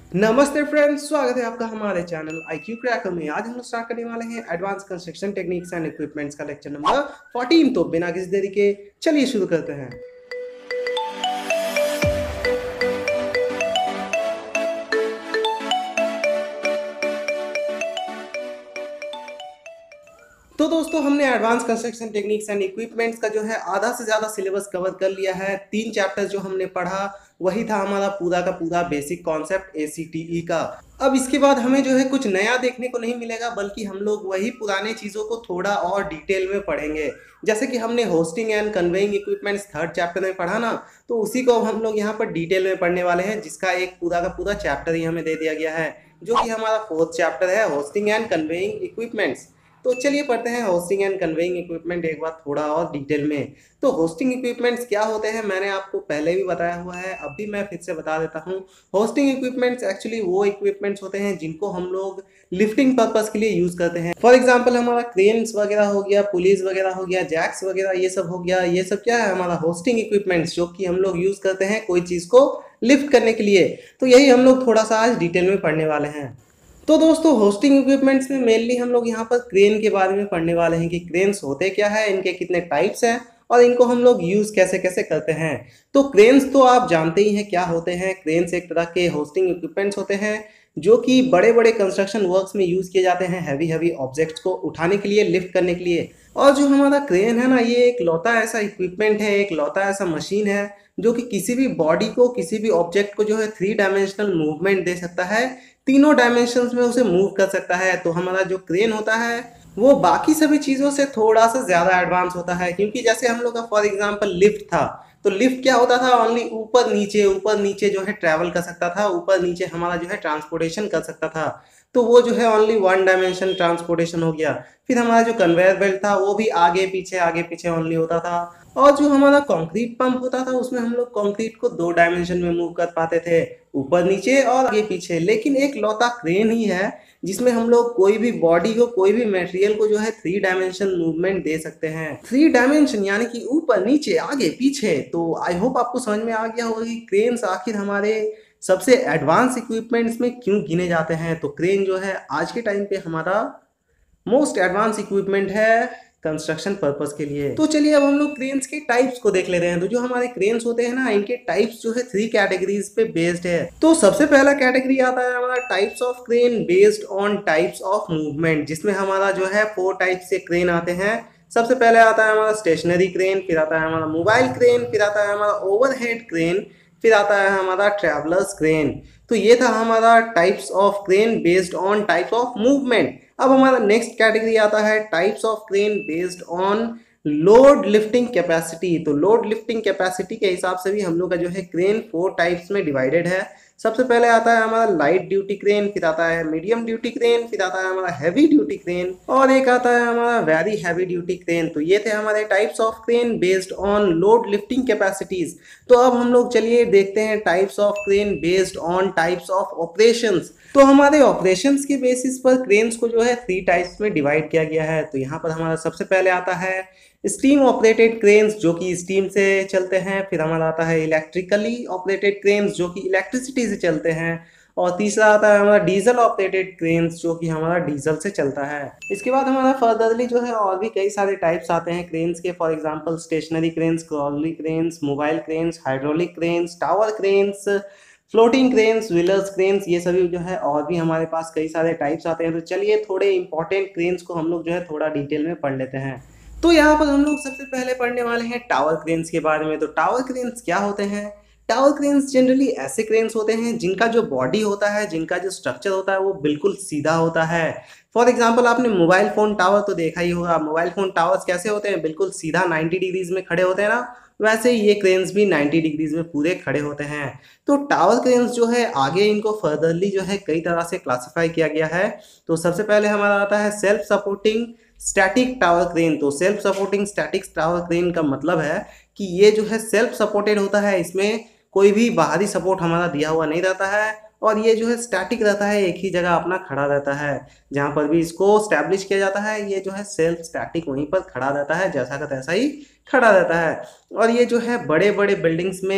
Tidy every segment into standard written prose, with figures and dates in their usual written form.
नमस्ते फ्रेंड्स, स्वागत है आपका हमारे चैनल IQ क्रैकर में। आज हम लोग स्टार्ट करने वाले हैं advance construction techniques and equipments का लेक्चर नंबर 14। तो बिना किसी देरी के चलिए शुरू करते हैं। तो दोस्तों, हमने advance construction techniques and equipments का जो है आधा से ज़्यादा सिलेबस कवर कर लिया है। 3 चैप्टर जो हमने पढ़ा वही था हमारा पूरा का पूरा बेसिक कॉन्सेप्ट ACTE का। अब इसके बाद हमें जो है कुछ नया देखने को नहीं मिलेगा, बल्कि हम लोग वही पुराने चीज़ों को थोड़ा और डिटेल में पढ़ेंगे। जैसे कि हमने hoisting and conveying equipments 3rd chapter में पढ़ा ना, तो उसी को हम लोग यहाँ पर डिटेल में पढ़ने वाले हैं, जिसका एक पूरा का पूरा चैप्टर ही हमें दे दिया गया है, जो कि हमारा 4th चैप्टर है, होस्टिंग एंड कन्वेइंग इक्विपमेंट्स। तो चलिए पढ़ते हैं होस्टिंग एंड कन्वेइंग इक्विपमेंट एक बार थोड़ा और डिटेल में। तो होस्टिंग इक्विपमेंट्स क्या होते हैं मैंने आपको पहले भी बताया हुआ है, अब भी मैं फिर से बता देता हूँ। होस्टिंग इक्विपमेंट्स एक्चुअली वो इक्विपमेंट्स होते हैं जिनको हम लोग लिफ्टिंग पर्पस के लिए यूज करते हैं। फॉर एग्जांपल हमारा क्रेन्स वगैरह हो गया, पुलिस वगैरह हो गया, जैक्स वगैरह ये सब हो गया। ये सब क्या है, हमारा होस्टिंग इक्विपमेंट्स, जो कि हम लोग यूज करते हैं कोई चीज को लिफ्ट करने के लिए। तो यही हम लोग थोड़ा सा आज डिटेल में पढ़ने वाले हैं। तो दोस्तों, होस्टिंग इक्विपमेंट्स में मेनली हम लोग यहाँ पर क्रेन के बारे में पढ़ने वाले हैं कि क्रेन्स होते क्या है, इनके कितने टाइप्स हैं और इनको हम लोग यूज़ कैसे कैसे करते हैं। तो क्रेन्स तो आप जानते ही हैं क्या होते हैं। क्रेन्स एक तरह के होस्टिंग इक्विपमेंट्स होते हैं जो कि बड़े बड़े कंस्ट्रक्शन वर्क्स में यूज़ किए जाते हैं, हैवी हैवी ऑब्जेक्ट्स को उठाने के लिए, लिफ्ट करने के लिए। और जो हमारा क्रेन है ना, ये एक लौता ऐसा इक्विपमेंट है, एक लौता ऐसा मशीन है जो कि किसी भी बॉडी को, किसी भी ऑब्जेक्ट को जो है 3 डायमेंशनल मूवमेंट दे सकता है, तीनों डायमेंशंस में उसे मूव कर सकता है। तो हमारा जो क्रेन होता है वो बाकी सभी चीज़ों से थोड़ा सा ज़्यादा एडवांस होता है, क्योंकि जैसे हम लोग का फॉर एग्जांपल लिफ्ट था, तो लिफ्ट क्या होता था, ओनली ऊपर नीचे जो है ट्रैवल कर सकता था, ऊपर नीचे हमारा जो है ट्रांसपोर्टेशन कर सकता था। तो वो जो है ओनली 1 डायमेंशन ट्रांसपोर्टेशन हो गया। फिर हमारा जो कन्वेयर बेल्ट था वो भी आगे पीछे ओनली होता था। और जो हमारा कंक्रीट पंप होता था उसमें हम लोग कंक्रीट को 2 डायमेंशन में मूव कर पाते थे, ऊपर नीचे और आगे पीछे। लेकिन एक लौता क्रेन ही है जिसमें हम लोग कोई भी बॉडी को, कोई भी मटेरियल को जो है 3 डायमेंशन मूवमेंट दे सकते हैं। 3 डायमेंशन यानी कि ऊपर नीचे आगे पीछे। तो आई होप आपको समझ में आ गया होगा कि क्रेन्स आखिर हमारे सबसे एडवांस इक्विपमेंट्स में क्यों गिने जाते हैं। तो क्रेन जो है आज के टाइम पे हमारा मोस्ट एडवांस इक्विपमेंट है कंस्ट्रक्शन पर्पस के लिए। तो चलिए अब हम लोग क्रेन्स के टाइप्स को देख लेते हैं। तो जो हमारे क्रेन्स होते हैं ना, इनके टाइप्स जो है 3 कैटेगरीज पे बेस्ड है। तो सबसे पहला कैटेगरी आता है हमारा types of crane based on types of movement, जिसमें हमारा जो है 4 टाइप से क्रेन आते हैं। सबसे पहले आता है हमारा स्टेशनरी क्रेन, फिर आता है हमारा मोबाइल क्रेन, फिर आता है हमारा ओवरहेड क्रेन, फिर आता है हमारा ट्रैवलर्स क्रेन। तो ये था हमारा types of crane based on type of movement. अब हमारा नेक्स्ट कैटेगरी आता है types of crane based on load lifting capacity. तो लोड लिफ्टिंग कैपेसिटी के हिसाब से भी हम लोग का जो है क्रेन 4 टाइप्स में डिवाइडेड है। सबसे पहले आता है हमारा लाइट ड्यूटी क्रेन, फिर आता है मीडियम ड्यूटी क्रेन, फिर आता है हमारा हैवी ड्यूटी क्रेन और एक आता है हमारा वेरी हैवी ड्यूटी क्रेन। तो ये थे हमारे types of crane based on load lifting capacities. तो अब हम लोग चलिए देखते हैं types of crane based on types of operations. तो हमारे ऑपरेशंस के बेसिस पर क्रेन्स को जो है 3 टाइप्स में डिवाइड किया गया है। तो यहाँ पर हमारा सबसे पहले आता है स्टीम ऑपरेटेड क्रेन्स, जो कि स्टीम से चलते हैं। फिर हमारा आता है इलेक्ट्रिकली ऑपरेटेड क्रेन्स, जो कि इलेक्ट्रिसिटी से चलते हैं। और तीसरा आता है हमारा डीजल ऑपरेटेड क्रेन्स, जो कि हमारा डीजल से चलता है। इसके बाद हमारा फर्दरली जो है और भी कई सारे टाइप्स आते हैं क्रेन्स के। For example stationary cranes, crawler cranes, mobile cranes, hydraulic cranes, tower cranes, floating cranes, wheelers cranes, ये सभी जो है और भी हमारे पास कई सारे टाइप्स आते हैं। तो चलिए थोड़े इंपॉर्टेंट क्रेन्स को हम लोग जो है थोड़ा डिटेल में पढ़ लेते हैं। तो यहाँ पर हम लोग सबसे पहले पढ़ने वाले हैं टावर क्रेन्स के बारे में। तो टावर क्रेन्स क्या होते हैं? टावर क्रेन्स जनरली ऐसे क्रेन्स होते हैं जिनका जो बॉडी होता है, जिनका जो स्ट्रक्चर होता है वो बिल्कुल सीधा होता है। फॉर एग्जांपल आपने मोबाइल फोन टावर तो देखा ही होगा। मोबाइल फोन टावर्स कैसे होते हैं, बिल्कुल सीधा 90 डिग्रीज में खड़े होते हैं ना, वैसे ही ये क्रेन्स भी 90 डिग्रीज में पूरे खड़े होते हैं। तो टावर क्रेन्स जो है आगे इनको फर्दरली जो है कई तरह से क्लासिफाई किया गया है। तो सबसे पहले हमारा आता है self supporting static tower crane. तो self supporting static tower crane का मतलब है कि ये जो है सेल्फ सपोर्टेड होता है, इसमें कोई भी बाहरी सपोर्ट हमारा दिया हुआ नहीं रहता है और ये जो है स्टैटिक रहता है, एक ही जगह अपना खड़ा रहता है। जहाँ पर भी इसको स्टैब्लिश किया जाता है ये जो है सेल्फ स्टैटिक वहीं पर खड़ा रहता है, जैसा का तैसा ही खड़ा रहता है। और ये जो है बड़े बड़े बिल्डिंग्स में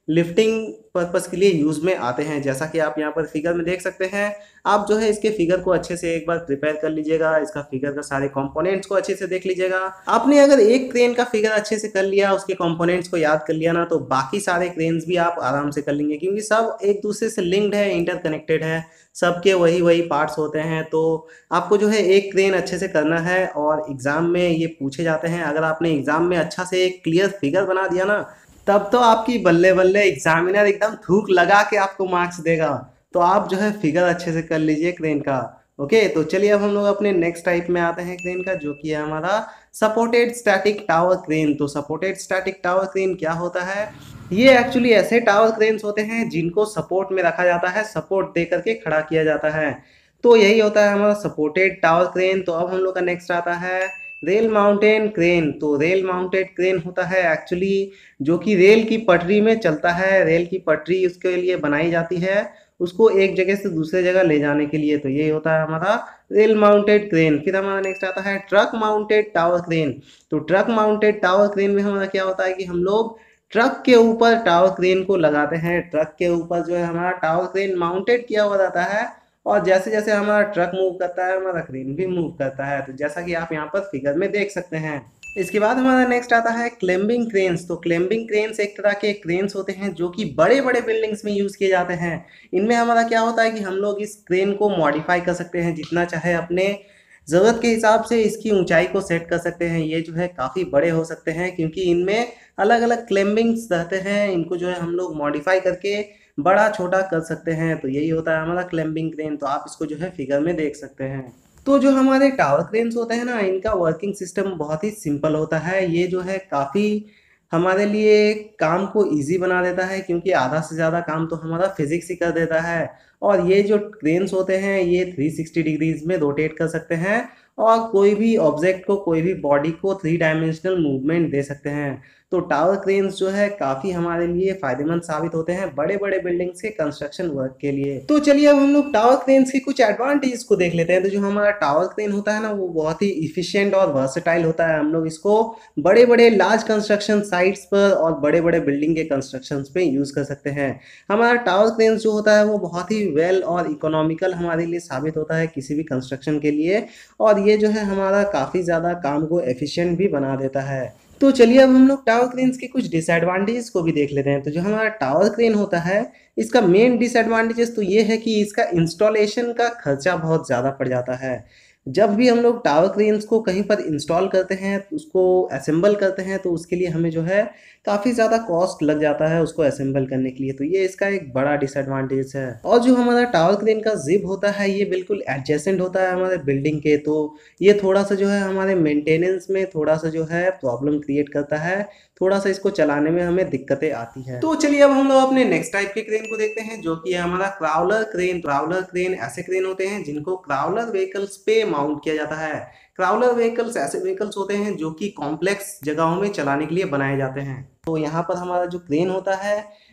लिफ्टिंग पर्पस के लिए यूज में आते हैं। जैसा कि आप यहाँ पर फिगर में देख सकते हैं। आप जो है इसके फिगर को अच्छे से एक बार प्रिपेयर कर लीजिएगा, इसका फिगर का सारे कंपोनेंट्स को अच्छे से देख लीजिएगा। आपने अगर एक क्रेन का फिगर अच्छे से कर लिया, उसके कंपोनेंट्स को याद कर लिया ना, तो बाकी सारे क्रेन्स भी आप आराम से कर लेंगे, क्योंकि सब एक दूसरे से लिंक्ड है, इंटरकनेक्टेड है, सबके वही वही पार्ट्स होते हैं। तो आपको जो है एक क्रेन अच्छे से करना है और एग्जाम में ये पूछे जाते हैं। अगर आपने एग्जाम में अच्छा से एक क्लियर फिगर बना दिया ना, तब तो आपकी बल्ले बल्ले, एग्जामिनर एकदम थूक लगा के आपको मार्क्स देगा। तो आप जो है फिगर अच्छे से कर लीजिए क्रेन का। ओके, तो चलिए अब हम लोग अपने नेक्स्ट टाइप में आते हैं क्रेन का, जो कि है हमारा सपोर्टेड स्टैटिक टावर क्रेन। तो सपोर्टेड स्टैटिक टावर क्रेन क्या होता है? ये एक्चुअली ऐसे टावर क्रेन्स होते हैं जिनको सपोर्ट में रखा जाता है, सपोर्ट दे करके खड़ा किया जाता है। तो यही होता है हमारा सपोर्टेड टावर क्रेन। तो अब हम लोग का नेक्स्ट आता है रेल माउंटेन क्रेन। तो रेल माउंटेड क्रेन होता है एक्चुअली जो कि रेल की पटरी में चलता है। रेल की पटरी उसके लिए बनाई जाती है, उसको एक जगह से दूसरे जगह ले जाने के लिए। तो ये होता है हमारा रेल माउंटेड क्रेन। फिर हमारा नेक्स्ट आता है ट्रक माउंटेड टावर क्रेन। तो ट्रक माउंटेड टावर क्रेन में हमारा क्या होता है कि हम लोग ट्रक के ऊपर टावर क्रेन को लगाते हैं। ट्रक के ऊपर जो है हमारा टावर क्रेन माउंटेड किया हुआ रहता है, और जैसे जैसे हमारा ट्रक मूव करता है, हमारा क्रेन भी मूव करता है। तो जैसा कि आप यहाँ पर फिगर में देख सकते हैं। इसके बाद हमारा नेक्स्ट आता है क्लेम्बिंग क्रेन्स। तो क्लेम्बिंग क्रेन्स एक तरह के क्रेन्स होते हैं जो कि बड़े बड़े बिल्डिंग्स में यूज किए जाते हैं। इनमें हमारा क्या होता है कि हम लोग इस क्रेन को मॉडिफाई कर सकते हैं, जितना चाहे अपने ज़रूरत के हिसाब से इसकी ऊंचाई को सेट कर सकते हैं। ये जो है काफ़ी बड़े हो सकते हैं, क्योंकि इनमें अलग अलग क्लेम्बिंग्स रहते हैं। इनको जो है हम लोग मॉडिफाई करके बड़ा छोटा कर सकते हैं। तो यही होता है हमारा क्लेम्बिंग क्रेन। तो आप इसको जो है फिगर में देख सकते हैं। तो जो हमारे टावर क्रेन्स होते हैं ना, इनका वर्किंग सिस्टम बहुत ही सिंपल होता है। ये जो है काफ़ी हमारे लिए काम को इजी बना देता है, क्योंकि आधा से ज़्यादा काम तो हमारा फिजिक्स ही कर देता है। और ये जो क्रेन्स होते हैं ये 360 डिग्रीज में रोटेट कर सकते हैं, और कोई भी ऑब्जेक्ट को, कोई भी बॉडी को 3 डायमेंशनल मूवमेंट दे सकते हैं। तो टावर क्रेन्स जो है काफ़ी हमारे लिए फ़ायदेमंद साबित होते हैं बड़े बड़े बिल्डिंग्स के कंस्ट्रक्शन वर्क के लिए। तो चलिए अब हम लोग टावर क्रेन्स के कुछ एडवांटेज को देख लेते हैं। तो जो हमारा टावर क्रेन होता है ना, वो बहुत ही इफिशियंट और वर्सेटाइल होता है। हम लोग इसको बड़े बड़े लार्ज कंस्ट्रक्शन साइट्स पर और बड़े बड़े बिल्डिंग के कंस्ट्रक्शन पे यूज़ कर सकते हैं। हमारा टावर क्रेन्स जो होता है वो बहुत ही वेल और इकोनॉमिकल हमारे लिए साबित होता है किसी भी कंस्ट्रक्शन के लिए, और ये जो है हमारा काफ़ी ज़्यादा काम को एफिशिएंट भी बना देता है। तो चलिए अब हम लोग टावर क्रेन्स के कुछ डिसएडवांटेजेस को भी देख लेते हैं। तो जो हमारा टावर क्रेन होता है, इसका मेन डिसएडवांटेजेस तो ये है कि इसका इंस्टॉलेशन का खर्चा बहुत ज़्यादा पड़ जाता है। जब भी हम लोग टावर क्रेन्स को कहीं पर इंस्टॉल करते हैं, उसको असेंबल करते हैं, तो उसके लिए हमें जो है काफ़ी ज़्यादा कॉस्ट लग जाता है उसको असेंबल करने के लिए। तो ये इसका एक बड़ा डिसएडवांटेज है। और जो हमारा टावर क्रेन का जिप होता है, ये बिल्कुल एडजेसेंट होता है हमारे बिल्डिंग के। तो ये थोड़ा सा जो है हमारे मेंटेनेंस में थोड़ा सा जो है प्रॉब्लम क्रिएट करता है, थोड़ा सा इसको चलाने में हमें दिक्कतें आती है। तो चलिए अब हम लोग अपने नेक्स्ट टाइप के क्रेन को देखते हैं, जो कि है हमारा क्राउलर क्रेन। क्राउलर क्रेन ऐसे क्रेन होते हैं जिनको क्राउलर व्हीकल्स पे माउंट किया जाता है। क्राउलर व्हीकल्स ऐसे व्हीकल्स होते हैं जो कि कॉम्प्लेक्स जगहों में चलाने के लिए बनाए जाते हैं। तो यहाँ पर हमारा जो क्रेन होता है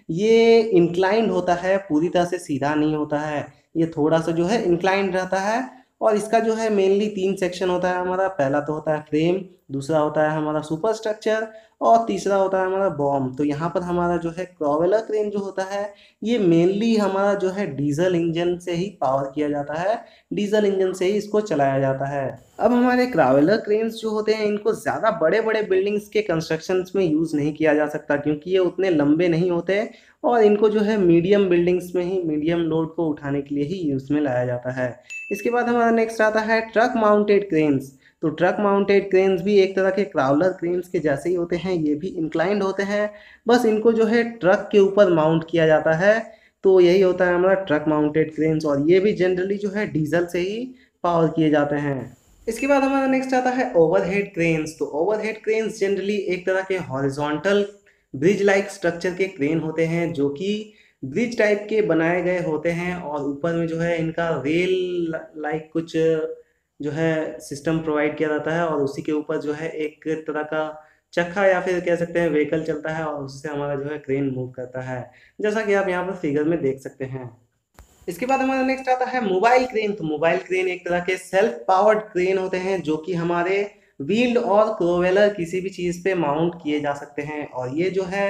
ये इंक्लाइंड होता है, पूरी तरह से सीधा नहीं होता है, ये थोड़ा सा जो है इंक्लाइंड रहता है। और इसका जो है मेनली 3 सेक्शन होता है हमारा। पहला तो होता है फ्रेम, दूसरा होता है हमारा सुपर स्ट्रक्चर, और तीसरा होता है हमारा बॉम। तो यहाँ पर हमारा जो है क्राउलर क्रेन जो होता है ये मेनली हमारा जो है डीजल इंजन से ही पावर किया जाता है, डीजल इंजन से ही इसको चलाया जाता है। अब हमारे क्राउलर क्रेन्स जो होते हैं इनको ज़्यादा बड़े बड़े बिल्डिंग्स के कंस्ट्रक्शंस में यूज़ नहीं किया जा सकता, क्योंकि ये उतने लंबे नहीं होते, और इनको जो है मीडियम बिल्डिंग्स में ही, मीडियम लोड को उठाने के लिए ही यूज़ में लाया जाता है। इसके बाद हमारा नेक्स्ट आता है ट्रक माउंटेड क्रेन्स। तो ट्रक माउंटेड क्रेन्स भी एक तरह के क्राउलर क्रेन्स के जैसे ही होते हैं, ये भी इंक्लाइंड होते हैं, बस इनको जो है ट्रक के ऊपर माउंट किया जाता है। तो यही होता है हमारा ट्रक माउंटेड क्रेन्स, और ये भी जनरली जो है डीजल से ही पावर किए जाते हैं। इसके बाद हमारा नेक्स्ट आता है ओवरहेड क्रेन्स। तो ओवरहेड क्रेन्स जनरली एक तरह के हॉरिजॉन्टल ब्रिज लाइक स्ट्रक्चर के क्रेन होते हैं, जो कि ब्रिज टाइप के बनाए गए होते हैं, और ऊपर में जो है इनका रेल लाइक कुछ जो है सिस्टम प्रोवाइड किया जाता है, और उसी के ऊपर जो है एक तरह का चक्का या फिर कह सकते हैं व्हीकल चलता है, और उससे हमारा जो है क्रेन मूव करता है, जैसा कि आप यहाँ पर फिगर में देख सकते हैं। इसके बाद हमारा नेक्स्ट आता है मोबाइल क्रेन। तो मोबाइल क्रेन एक तरह के सेल्फ पावर्ड क्रेन होते हैं, जो कि हमारे व्हील्ड और क्रोवेलर किसी भी चीज़ पे माउंट किए जा सकते हैं, और ये जो है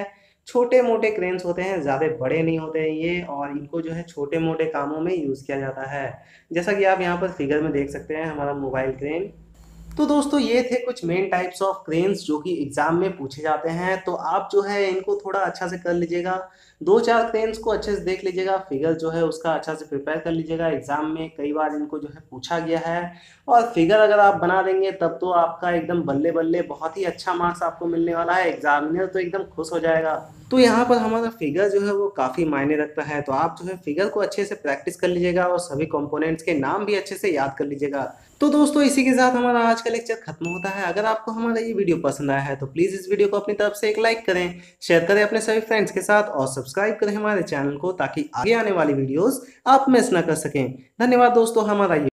छोटे मोटे क्रेन्स होते हैं, ज़्यादा बड़े नहीं होते हैं ये, और इनको जो है छोटे मोटे कामों में यूज़ किया जाता है। जैसा कि आप यहाँ पर फिगर में देख सकते हैं हमारा मोबाइल क्रेन। तो दोस्तों ये थे कुछ मेन टाइप्स ऑफ क्रेन्स जो कि एग्जाम में पूछे जाते हैं, तो आप जो है इनको थोड़ा अच्छा से कर लीजिएगा। दो चार क्रेन्स को अच्छे से देख लीजिएगा, फिगर जो है उसका अच्छा से प्रिपेयर कर लीजिएगा। एग्जाम में कई बार इनको जो है पूछा गया है, और फिगर अगर आप बना देंगे तब तो आपका एकदम बल्ले बल्ले, बहुत ही अच्छा मार्क्स आपको मिलने वाला है। एग्जामिनर तो एकदम खुश हो जाएगा। तो यहाँ पर हमारा फिगर जो है वो काफ़ी मायने रखता है, तो आप जो है फिगर को अच्छे से प्रैक्टिस कर लीजिएगा और सभी कंपोनेंट्स के नाम भी अच्छे से याद कर लीजिएगा। तो दोस्तों इसी के साथ हमारा आज का लेक्चर खत्म होता है। अगर आपको हमारा ये वीडियो पसंद आया है तो प्लीज़ इस वीडियो को अपनी तरफ से एक लाइक करें, शेयर करें अपने सभी फ्रेंड्स के साथ, और सब्सक्राइब करें हमारे चैनल को, ताकि आगे आने वाली वीडियोस आप मिस ना कर सकें। धन्यवाद दोस्तों। हमारा